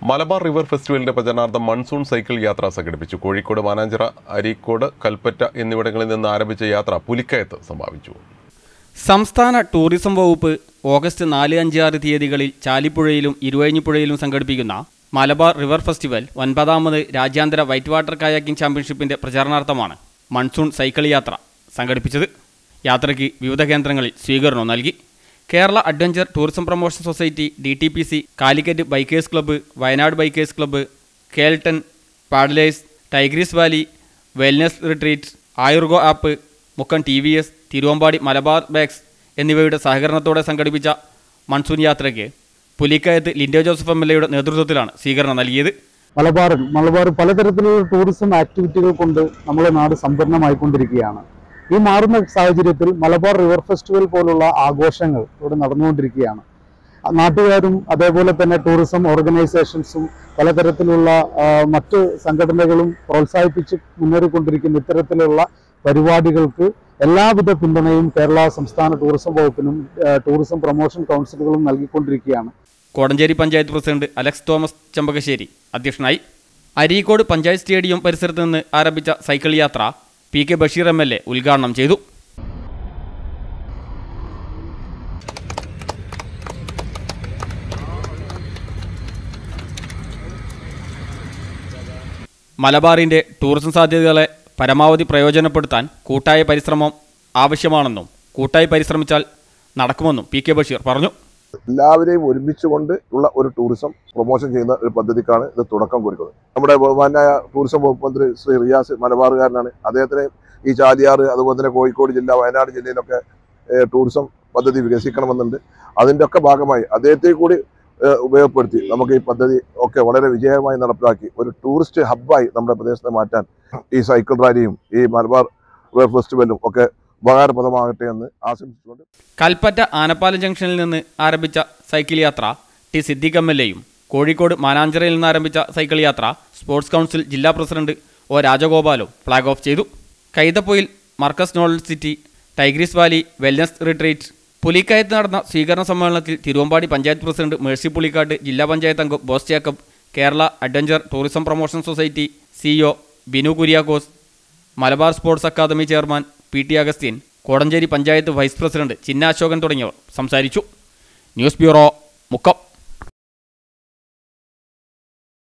Malabar river ഫെസ്റ്റിവലിന്റെ പ്രചരണാർത്ഥം monsoon cycle യാത്ര സംഘടിപ്പിച്ചു. കോഴിക്കോട്, മാനാഞ്ചിറ, അരീക്കോട്, കൽപ്പറ്റ എന്നിവിടങ്ങളിൽ നിന്ന് ആരംഭിച്ച യാത്ര പുലിക്കയത്ത് സമാപിച്ചു. സംസ്ഥാന ടൂറിസം വകുപ്പ് ഓഗസ്റ്റ് 4, 5, 6 തീയതികളിൽ ചാലിപ്പുഴയിലും ഇരുവഴിഞ്ഞിപ്പുഴയിലും സംഘടിപ്പിക്കുന്ന മലബാർ റിവർ ഫെസ്റ്റിവൽ 9ാമത് രാജ്യാന്തര വൈറ്റ് വാട്ടർ കയാക്കിംഗ് ചാമ്പ്യൻഷിപ്പിന്റെ പ്രചാരണാർത്ഥമാണ് മൺസൂൺ സൈക്കിൾ യാത്ര സംഘടിപ്പിച്ചത്. യാത്രയ്ക്ക് വിവിധ കേന്ദ്രങ്ങളിൽ സ്വീകരണം നൽകി. Kerala adventure tourism promotion society, DTPC, Calicut bikers club, Wayanad bikers club, കേൾട്ടൺ, paddlers, Tigris valley, wellness retreat, Ayurgo app, Mukkam TVS, Thiruvambady Malabar bags എന്നിവയുടെ സഹകരണത്തോടെ സംഘടിപ്പിച്ച മൺസൂൺ യാത്രയ്ക്ക് പുലിക്കയത്ത് ലിൻഡോ ജോസഫ് MLAയുടെ നേതൃത്വത്തിലാണ് സ്വീകരണം നൽകിയത്. മലബാർ പലതരത്തിലുള്ള ടൂറിസം ആക്ടിവിറ്റികൾ കൊണ്ട് നമ്മുടെ നാട് സമ്പന്നമായിക്കൊണ്ടിരിക്കുകയാണ്. ഈ മാറുന്ന സാഹചര്യത്തിൽ മലബാർ റിവർ ഫെസ്റ്റിവൽ പോലുള്ള ആഘോഷങ്ങൾ ഇവിടെ നടന്നുകൊണ്ടിരിക്കുകയാണ്. നാട്ടുകാരും അതേപോലെ തന്നെ ടൂറിസം ഓർഗനൈസേഷൻസും പലതരത്തിലുള്ള മറ്റ് സംഘടനകളും പ്രോത്സാഹിപ്പിച്ച് മുന്നേറിക്കൊണ്ടിരിക്കുന്ന ഇത്തരത്തിലുള്ള പരിപാടികൾക്ക് എല്ലാവിധ പിന്തുണയും കേരള സംസ്ഥാന ടൂറിസം വകുപ്പിനും ടൂറിസം പ്രൊമോഷൻ കൗൺസിലുകളും നൽകിക്കൊണ്ടിരിക്കുകയാണ്. കോടഞ്ചേരി പഞ്ചായത്ത് പ്രസിഡന്റ് അലക്സ് തോമസ് ചെമ്പകശ്ശേരി അധ്യക്ഷനായി. അരീക്കോട് പഞ്ചായത്ത് സ്റ്റേഡിയം പരിസരത്ത് നിന്ന് ആരംഭിച്ച സൈക്കിൾ യാത്ര PK ബഷീർ MLA ഉദ്ഘാടനം ചെയ്തു. മലബാറിന്റെ ടൂറിസം സാധ്യതകളെ പരമാവധി പ്രയോജനപ്പെടുത്താൻ കൂട്ടായ പരിശ്രമം ആവശ്യമാണെന്നും കൂട്ടായി പരിശ്രമിച്ചാൽ നടക്കുമെന്നും PK ബഷീർ പറഞ്ഞു. എല്ലാവരെയും ഒരുമിച്ചുകൊണ്ട് ഉള്ള ഒരു ടൂറിസം പ്രൊമോഷൻ ചെയ്യുന്ന ഒരു പദ്ധതിക്കാണ് ഇത് തുടക്കം കുറിക്കുന്നത്. നമ്മുടെ ബഹുമാനായ ടൂറിസം വകുപ്പ് മന്ത്രി ശ്രീ റിയാസ് മലബാറുകാരനാണ്. അദ്ദേഹത്തിന് ഈ ചാലിയാർ, അതുപോലെ തന്നെ കോഴിക്കോട് ജില്ല, വയനാട് ജില്ലയിലൊക്കെ ടൂറിസം പദ്ധതി വികസിക്കണമെന്നുണ്ട്. അതിൻ്റെ ഒക്കെ ഭാഗമായി അദ്ദേഹത്തെ കൂടി ഉപയോഗപ്പെടുത്തി നമുക്ക് ഈ പദ്ധതി ഒക്കെ വളരെ വിജയമായി നടപ്പിലാക്കി ഒരു ടൂറിസ്റ്റ് ഹബ്ബായി നമ്മുടെ പ്രദേശത്തെ മാറ്റാൻ ഈ സൈക്കിൾ റാലിയും ഈ മലബാർ റിവർ ഫെസ്റ്റിവലും ഒക്കെ ഉപകാരപ്രദമാകട്ടെ എന്ന് ആശംസിച്ചുകൊണ്ട് കൽപ്പറ്റ ആനപ്പാലം ജംഗ്ഷനിൽ നിന്ന് ആരംഭിച്ച സൈക്കിൾ യാത്ര T സിദ്ദീഖ് MLAയും കോഴിക്കോട് മാനാഞ്ചിറയിൽ നിന്ന് ആരംഭിച്ച സൈക്കിൾ യാത്ര സ്പോർട്സ് കൗൺസിൽ ജില്ലാ പ്രസിഡന്റ് O രാജഗോപാലും ഫ്ലാഗ് ഓഫ് ചെയ്തു. Kaithapoyil Markaz knowledge city, Tigris valley, wellness retreat. പുലിക്കയത്ത് നടന്ന സ്വീകരണ സമ്മേളനത്തിൽ തിരുവമ്പാടി പഞ്ചായത്ത് പ്രസിഡന്റ് മേഴ്സി പുളിക്കാട്ട്, ജില്ലാ പഞ്ചായത്ത് അംഗം Bose Jacob, Kerala adventure tourism promotion society CEO Binu Kuriakose, Malabar sports academy chairman PT Agasthyan, Kodanchery panchayat vice president Chinna Ashokan തുടങ്ങിയവർ സംസാരിച്ചു. News bureau, Mukkam.